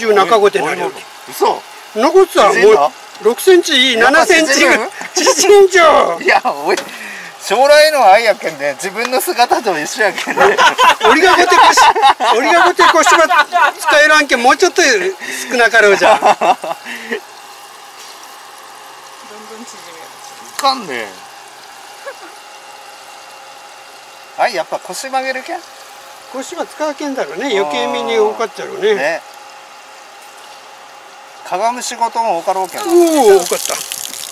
60中ごてなるわけ。 嘘。 残ってたもう6センチ7センチぐらい縮んじゃう。 いやおい将来の愛やけんで自分の姿と一緒やけんね。 俺がこて腰が使えらんけんもうちょっと少なかろうじゃん。どんどん縮める。かんね。はいやっぱ腰曲げるけん。 腰は使うけんだろうね。余計身に多かっちゃろうね。ね。 かがむ仕事も多かろうけん。 おお多かった。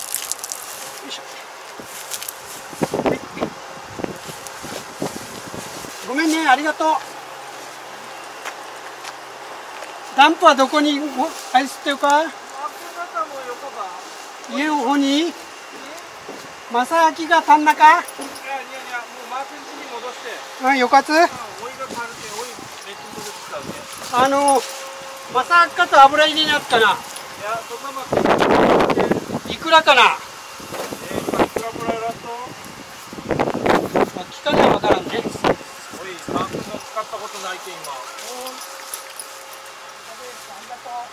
ごめんね、ありがとう。ダンプはどこに愛すっていうか。家の方に。正明が足んなか。いやもうマークに戻して。あ、よかつ。正明かと油入りになったな。いや、そんなマーク。いくらかな。いくらもらえると。聞かには分からんね。おい、マークも使ったことないけん今。ありがとう。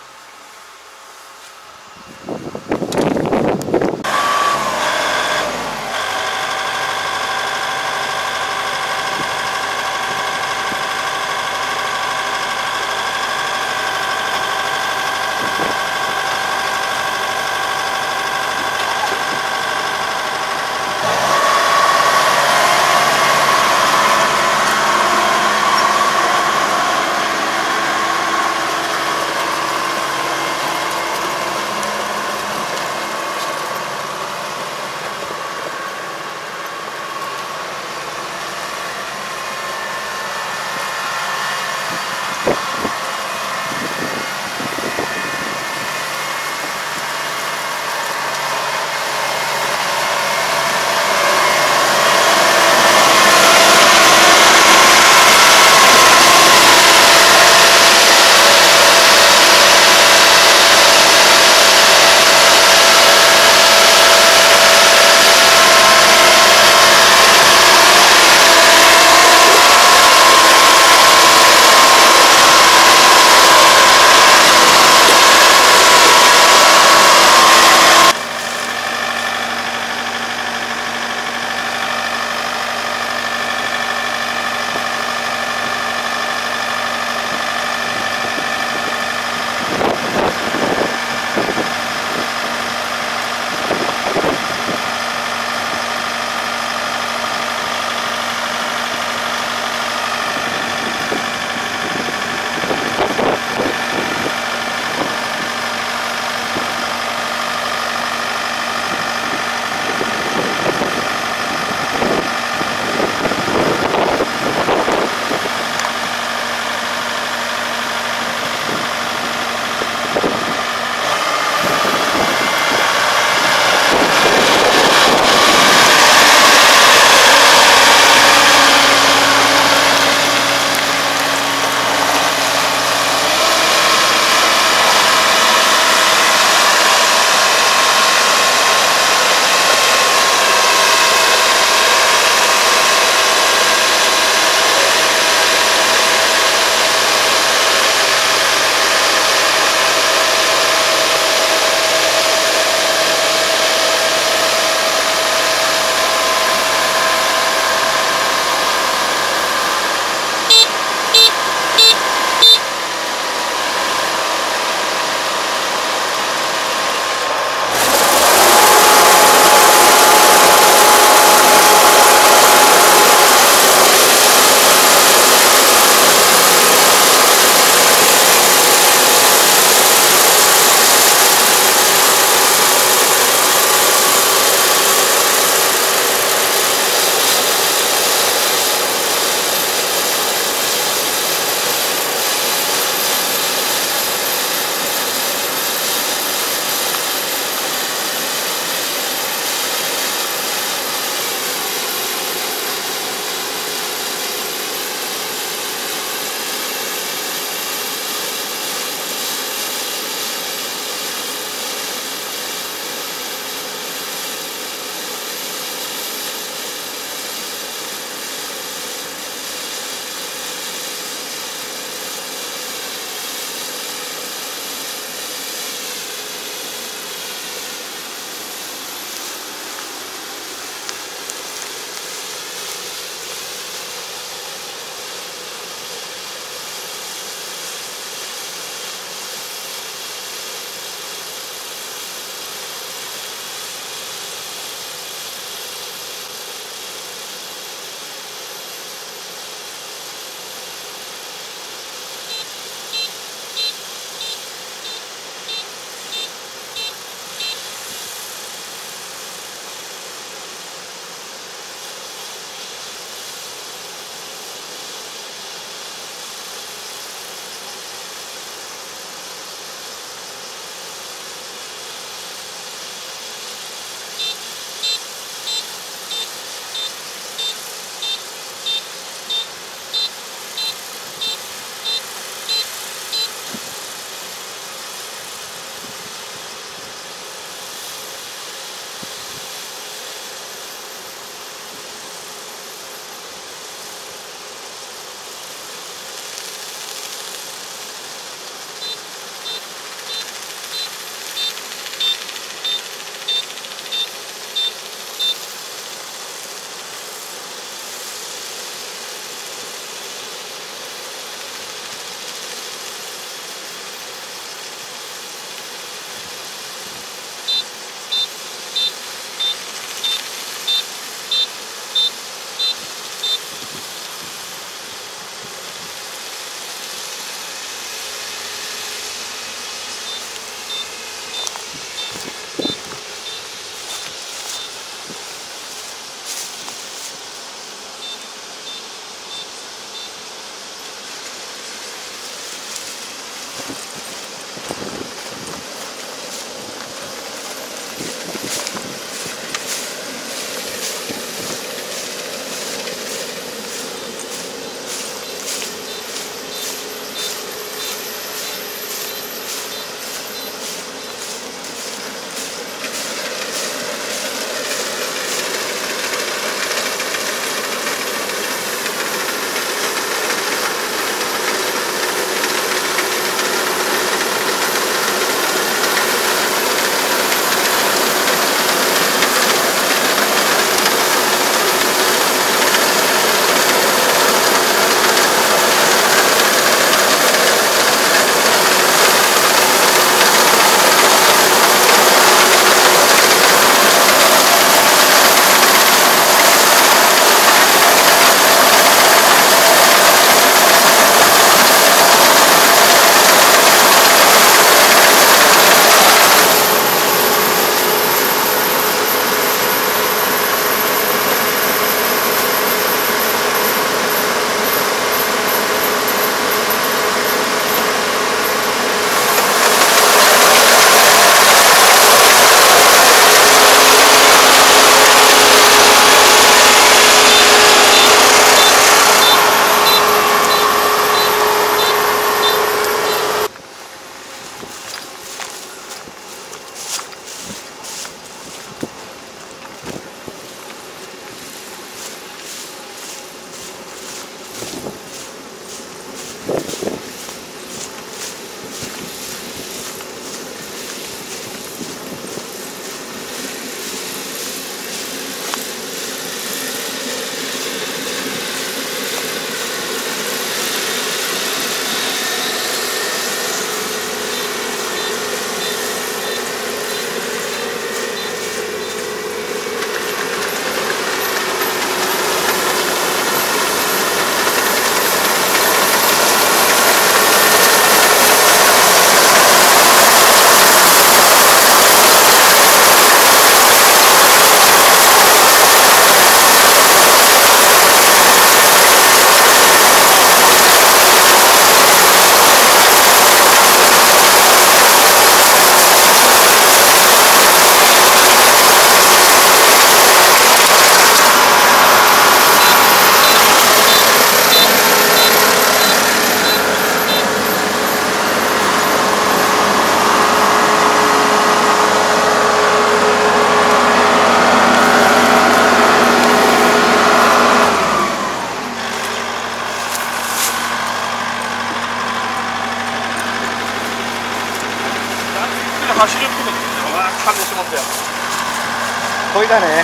で走るってことですよ。感動しまったよ。 こいだね。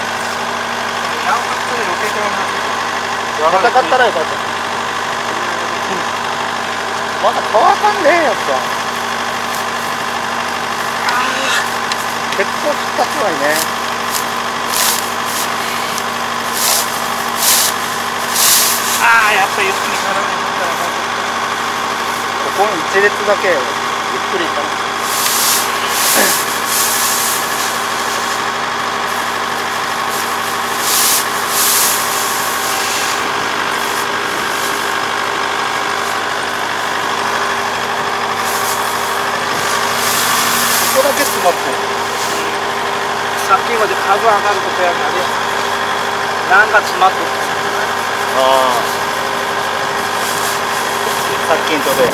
また買ったらよかった。まだ乾かんねえやっぱ。結構引っ張つわいね。 やっぱゆっくり体に乗ったらここに一列だけゆっくり行かな。ここだけ詰まってる。 さっきまで株上がることやんなでなんか詰まっとった。 さっきんとで。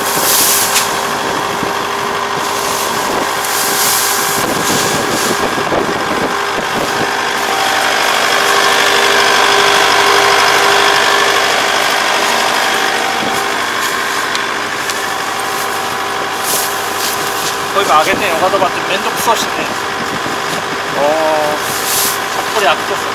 こういうの上げてんよかとばってめんどくさしてね。たっぷり開くとする。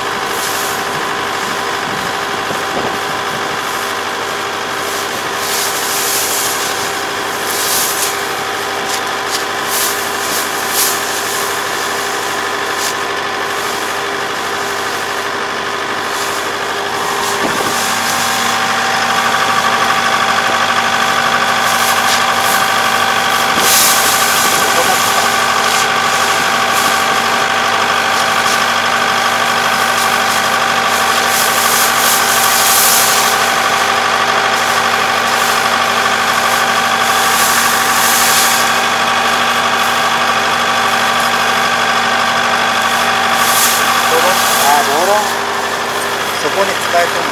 そこに使えても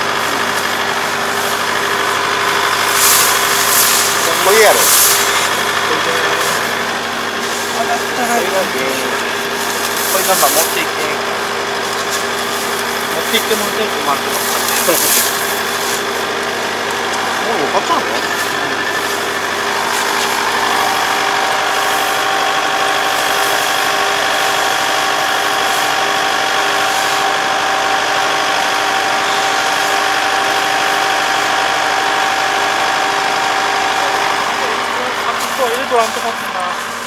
これやろ。 だったらいいのにこれなんか持っていって持っていってもらってると困ってますからね。 もう分かったの？ 入れとらんとこってな。